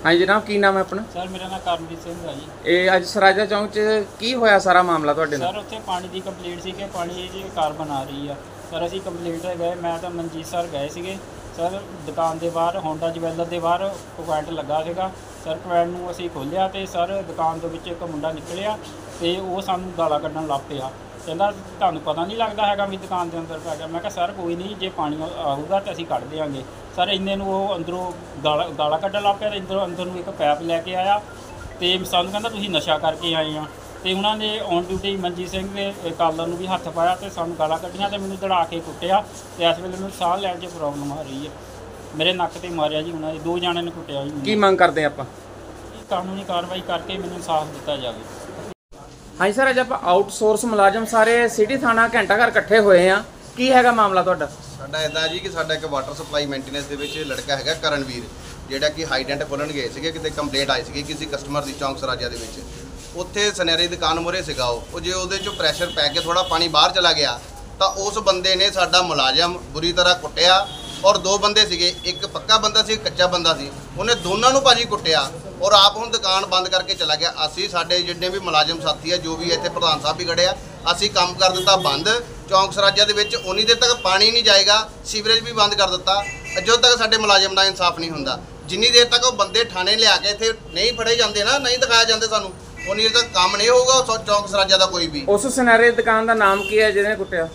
हाँ जी जनाब, की नाम है अपना? सर मेरा नाम करमजीत सिंह है जी। ਇਹ ਅੱਜ ਸਰਾਜਾ ਚੌਂਕ 'ਚ ਕੀ ਹੋਇਆ ਸਾਰਾ ਮਾਮਲਾ ਤੁਹਾਡੇ ਨਾਲ? सर उत्थे पानी की कंप्लेंट सी कि पानी जी कार्बन आ रही है। सर असी कंप्लेंट ते गए, मैं तो मनजीत सर गए सीगे। सर दुकान के बाहर होंडा ज्वैलर के बाहर क्वैंट लगा सीगा। सर क्वैंट नूं असी खोलिया तो सर दुकान के विच एक मुंडा निकलिया तो वो सानूं गालां कड्ढण लग पिया। कहंदा तुहानूं पता नहीं लगता हैगा भी दुकान के अंदर पै गया। मैं कहा सर कोई नहीं, जे पानी आऊगा तो असी कढ़ देंगे। सर इन्ने नूं वो अंदरों गालां कड्ढण लग पिया। अंदर नूं एक पैप लैके आया तो सानूं कहंदा तुसीं नशा करके आए हैं। तो उन्होंने ऑन ड्यूटी मनजीत सिंह के कालर भी हथ पाया तो सानूं गालां कड्ढियां तो मैनूं दड़ा के कुੱਟਿਆ। तो इस वेले मैनूं साह लैण 'च प्रॉब्लम आ रही है। मेरे नक्क ते मारिया जी उन्होंने, दो जाने ने कुੱਟਿਆ जी। की मंग करते हैं आप? कानूनी कार्रवाई करके मैनूं इंसाफ दिता जाए। हाँ जी सर, अज आप आउटसोर्स मुलाजम सारे सिटी थाना घंटा घर इकट्ठे होए हैं, की हैगा मामला तुहाडा? ਸਾਡਾ ਇਦਾਂ ਜੀ ਕਿ ਸਾਡਾ ਇੱਕ ਵਾਟਰ ਸਪਲਾਈ ਮੇਨਟੇਨੈਂਸ ਦੇ ਵਿੱਚ ਲੜਕਾ ਹੈਗਾ ਕਰਨਵੀਰ, ਜਿਹੜਾ ਕਿ ਹਾਈਡੈਂਟ ਖੋਲ੍ਹਣ ਗਏ ਸੀਗੇ। ਕਿਤੇ ਕੰਪਲੇਂਟ ਆਈ ਸੀਗੀ ਕਿਸੇ ਕਸਟਮਰ ਦੀ ਚੌਂਕ ਸਰਾਜਾ ਦੇ ਵਿੱਚ। ਉੱਥੇ ਸੁਨਹਿਰੀ ਦੁਕਾਨ ਮੂਹਰੇ ਸੀਗਾ ਉਹ ਜੇ ਉਹਦੇ 'ਚੋਂ ਪ੍ਰੈਸ਼ਰ ਪੈ ਕੇ ਥੋੜਾ ਪਾਣੀ ਬਾਹਰ ਚਲਾ ਗਿਆ ਤਾਂ ਉਸ ਬੰਦੇ ਨੇ ਸਾਡਾ ਮੁਲਾਜ਼ਮ ਬੁਰੀ ਤਰ੍ਹਾਂ ਕੁੱਟਿਆ। ਔਰ ਦੋ ਬੰਦੇ ਸੀਗੇ, ਇੱਕ ਪੱਕਾ ਬੰਦਾ ਸੀ, ਇੱਕ ਕੱਚਾ ਬੰਦਾ ਸੀ। ਉਹਨੇ ਦੋਨਾਂ ਨੂੰ ਭਾਜੀ ਕੁੱਟਿਆ ਔਰ ਆਪ ਹੁਣ ਦੁਕਾਨ ਬੰਦ ਕਰਕੇ ਚਲਾ ਗਿਆ। ਅਸੀਂ ਸਾਡੇ ਜਿੰਨੇ ਵੀ ਮੁਲਾਜ਼ਮ ਸਾਥੀ ਆ, ਜੋ ਵੀ ਇੱਥੇ ਪ੍ਰਧਾਨ ਸਾਹਿਬ ਵੀ ਖੜੇ ਆ, ਅਸੀਂ ਕੰਮ ਕਰ ਦਿੱਤਾ ਬੰਦ ਚੌਂਕ ਸਰਾਜਾ ਦੇ ਵਿੱਚ। ਉਨੀ ਦੇਰ ਤੱਕ ਪਾਣੀ ਨਹੀਂ ਜਾਏਗਾ, ਸੀਵਰੇਜ ਵੀ ਬੰਦ ਕਰ ਦਿੱਤਾ ਜਦੋਂ ਤੱਕ ਸਾਡੇ ਮੁਲਾਜ਼ਮ ਦਾ ਇਨਸਾਫ ਨਹੀਂ ਹੁੰਦਾ। ਜਿੰਨੀ ਦੇਰ ਤੱਕ ਉਹ ਬੰਦੇ ਥਾਣੇ ਲਿਆ ਕੇ ਇੱਥੇ ਨਹੀਂ ਫੜੇ ਜਾਂਦੇ ਨਾ, ਨਹੀਂ ਦਿਖਾਏ ਜਾਂਦੇ ਸਾਨੂੰ, ਉਨੀ ਦੇਰ ਤੱਕ ਕੰਮ ਨਹੀਂ ਹੋਊਗਾ ਚੌਂਕ ਸਰਾਜਾ ਦਾ ਕੋਈ ਵੀ। ਉਸ ਸੁਨਹਿਰੇ ਦੁਕਾਨ ਦਾ ਨਾਮ ਕੀ ਹੈ ਜਿਹਨੇ ਕੁੱਟਿਆ?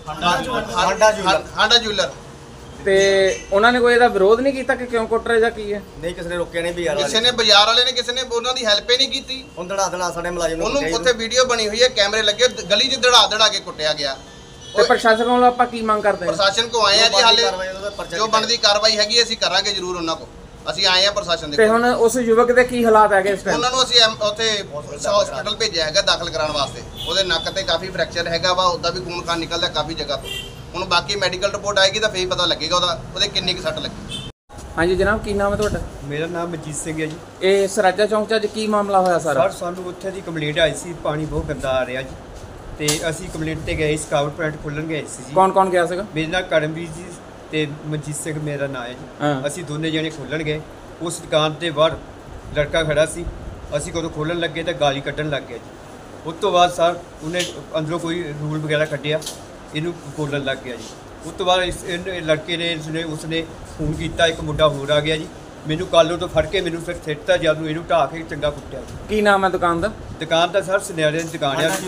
ਹਾਂਡਾ ਜੁਐਲਰ। ਤੇ ਉਹਨਾਂ ਨੇ ਕੋਈ ਇਹਦਾ ਵਿਰੋਧ ਨਹੀਂ ਕੀਤਾ ਕਿ ਕਿਉਂ ਕੁੱਟ ਰਹੇ ਜਾਂ ਕੀ ਹੈ? ਨਹੀਂ, ਕਿਸੇ ਨੇ ਰੋਕਿਆ ਨਹੀਂ। ਬਾਜ਼ਾਰ ਕਿਸੇ ਨੇ ਬਾਜ਼ਾਰ ਵਾਲੇ ਨੇ ਕਿਸੇ ਨੇ ਉਹਨਾਂ ਦੀ ਹੈਲਪ ਹੀ ਨਹੀਂ ਕੀਤੀ। ਹੁਣ ਧੜਾ ਸਾਡੇ ਮੁਲਾਜ਼ਮ ਨੂੰ ਉਹਨੂੰ ਉੱਥੇ ਵੀਡੀਓ ਬਣੀ ਹੋਈ ਹੈ, ਕੈਮਰੇ ਲੱਗੇ, ਗਲੀ 'ਚ ਧੜਾ ਕੇ ਕੁੱਟਿਆ ਗਿਆ। ਤੇ ਪ੍ਰਸ਼ਾਸਨ ਕੋਲੋਂ ਆਪਾਂ ਕੀ ਮੰਗ ਕਰਦੇ ਹਾਂ? ਪ੍ਰਸ਼ਾਸਨ ਕੋ ਆਏ ਆ ਜੀ, ਹਾਲੇ ਜੋ ਬਣਦੀ ਕਾਰਵਾਈ ਹੈਗੀ ਅਸੀਂ ਕਰਾਂਗੇ ਜ਼ਰੂਰ ਉਹਨਾਂ ਕੋ। ਅਸੀਂ ਆਏ ਆ ਪ੍ਰਸ਼ਾਸਨ ਦੇ ਤੇ ਹੁਣ ਉਸ ਯੁਵਕ ਦੇ ਕੀ ਹਾਲਾਤ ਹੈਗੇ ਇਸ ਟਾਈਮ? ਉਹਨਾਂ ਨੂੰ ਅਸੀਂ ਉੱਥੇ ਹਸਪੀਟਲ ਭੇਜਿਆ ਹੈਗਾ ਦਾਖਲ ਕਰਾਉਣ ਵਾਸਤੇ। ਉਹਦੇ ਨੱਕ ਤੇ ਕਾਫੀ ਫ੍ਰੈਕਚਰ ਹੈਗਾ ਵਾ, ਉਹਦਾ ਵੀ ਖੂਨ ਖਾਨ ਨਿਕਲਦਾ ਕਾਫੀ ਜਗ੍ਹਾ ਤੋਂ। ਹੁਣ ਬਾਕੀ ਮੈਡੀਕਲ ਰਿਪੋਰਟ ਆਏਗੀ ਤਾਂ ਫੇਰ ਪਤਾ ਲੱਗੇਗਾ ਉਹਦੇ ਕਿੰਨੀ ਕੁ ਸੱਟ ਲੱਗੀ। ਹਾਂਜੀ ਜਨਾਬ, ਕੀ ਨਾਮ ਹੈ ਤੁਹਾਡਾ? ਮੇਰਾ ਨਾਮ ਮਨਜੀਤ ਸਿੰਘ ਹੈ ਜੀ। ਇਹ ਸਰਾਜਾ ਚੌਂਕ 'ਚ ਅੱਜ ਕੀ ਮਾਮਲਾ ਹੋਇਆ ਸਾਰਾ? ਸਰ ਸਾਨੂੰ ਉੱਥੇ ਦੀ ਕੰਪਲੇਂਟ ਆਈ ਸੀ, ਪਾਣੀ ਬਹੁਤ ਗੰਦਾ ਆ ਰਿਹਾ ਜੀ। ਤੇ ਅਸੀਂ ਕੰਪਲੇਂਟ ਤੇ ਗਏ, ਸਕਾਊਟ ਪੁਆਇੰਟ ਖੋਲ੍ਹਣ ਗਏ ਸੀ ਜੀ। ਕੌਣ ਕੌਣ ਗਿਆ ਸੀਗਾ? ਮੇਰੇ ਨਾਲ ਕਰਮਵੀਰ ਜੀ ਤੇ ਮਨਜੀਤ ਸਿੰਘ ਮੇਰਾ ਨਾਂ ਹੈ ਜੀ। ਅਸੀਂ ਦੋਨੇ ਜਣੇ ਖੋਲ੍ਹਣ ਗਏ। ਉਸ ਦੁਕਾਨ ਦੇ ਬਾਹਰ ਲੜਕਾ ਖੜਾ ਸੀ। ਅਸੀਂ ਕਦੋਂ ਖੋਲ੍ਹਣ ਲੱਗੇ ਤਾਂ ਗਾਲੀ ਕੱਢਣ ਲੱਗ ਗਿਆ ਜੀ। ਉਸ ਤੋਂ ਬਾਅਦ ਸਰ ਉਹਨੇ ਅੰਦਰੋਂ ਕੋਈ ਰੂਲ ਵਗੈਰਾ ਕੱਢਿਆ, ਇਹਨੂੰ ਬੋਲਣ ਲੱਗ ਗਿਆ ਜੀ। ਉਸ ਤੋਂ ਬਾਅਦ ਇਸ ਲੜਕੇ ਨੇ ਉਸਨੇ ਫੋਨ ਕੀਤਾ, ਇੱਕ ਮੁੰਡਾ ਹੋਰ ਆ ਗਿਆ ਜੀ। ਮੈਨੂੰ ਕਾਲੋਂ ਤੋਂ ਫੜ ਕੇ ਮੈਨੂੰ ਫਿਰ ਸਿੱਟਤਾ, ਜਦ ਨੂੰ ਇਹਨੂੰ ਢਾਹ ਕੇ ਚੰਗਾ ਕੁੱਟਿਆ। ਕੀ ਨਾਮ ਹੈ ਦੁਕਾਨ ਦਾ? ਦੁਕਾਨ ਦਾ ਸਰ ਸੁਨਿਆਰੇ ਦੀ ਦੁਕਾਨ ਆ।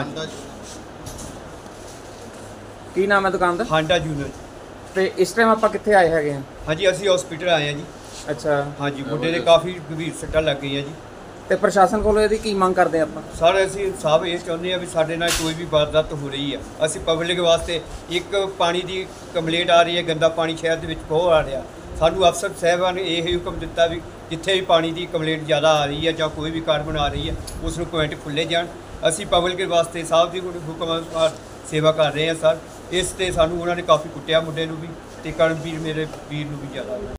ਕੀ ਨਾਮ ਹੈ ਦੁਕਾਨ ਦਾ? ਹਾਂਡਾ ਜੂਨੀਅਰ। ਤੇ ਇਸ ਟਾਈਮ ਆਪਾਂ ਕਿੱਥੇ ਆਏ ਹੈਗੇ ਹਾਂ? ਹਾਂਜੀ, ਅਸੀਂ ਹਸਪੀਟਲ ਆਏ ਹਾਂ ਜੀ। ਅੱਛਾ, ਹਾਂਜੀ, ਮੁੰਡੇ ਦੇ ਕਾਫੀ ਗੰਭੀਰ ਸੱਟਾਂ ਲੱਗ ਗਈਆਂ ਜੀ। ਤੇ ਪ੍ਰਸ਼ਾਸਨ ਕੋਲੋਂ ਇਹਦੀ ਕੀ ਮੰਗ ਕਰਦੇ ਆਪਾਂ? ਸਰ ਅਸੀਂ ਇਨਸਾਫ ਇਹ ਚਾਹੁੰਦੇ ਹਾਂ ਵੀ ਸਾਡੇ ਨਾਲ ਕੋਈ ਵੀ ਵਾਰਦਾਤ ਹੋ ਰਹੀ ਆ। ਅਸੀਂ ਪਬਲਿਕ ਵਾਸਤੇ ਇੱਕ ਪਾਣੀ ਦੀ ਕੰਪਲੇਂਟ ਆ ਰਹੀ ਹੈ, ਗੰਦਾ ਪਾਣੀ ਸ਼ਹਿਰ ਦੇ ਵਿੱਚ ਬਹੁਤ ਆ ਰਿਹਾ। ਸਾਨੂੰ ਅਫਸਰ ਸਾਹਿਬਾਨ ਨੇ ਇਹ ਹੁਕਮ ਦਿੱਤਾ ਵੀ ਜਿੱਥੇ ਵੀ ਪਾਣੀ ਦੀ ਕੰਪਲੇਂਟ ਜ਼ਿਆਦਾ ਆ ਰਹੀ ਹੈ ਜਾਂ ਕੋਈ ਵੀ ਕਾਰਬਨ ਆ ਰਹੀ ਹੈ, ਉਸ ਨੂੰ ਪੁਆਇੰਟ ਖੁੱਲ੍ਹੇ ਜਾਣ। ਅਸੀਂ ਪਬਲਿਕ ਵਾਸਤੇ ਸਾਹਿਬ ਦੀ ਹੁਕਮ ਅਨੁਸਾਰ ਸੇਵਾ ਕਰ ਰਹੇ ਹਾਂ ਸਰ। ਇਸ ਤੇ ਸਾਨੂੰ ਉਹਨਾਂ ਨੇ ਕਾਫੀ ਕੁੱਟਿਆ ਮੁੰਡੇ ਨੂੰ ਵੀ, ਤੇ ਕਰਮਵੀਰ ਮੇਰੇ ਵੀਰ ਨੂੰ ਵੀ ਜ਼ਿਆਦਾ।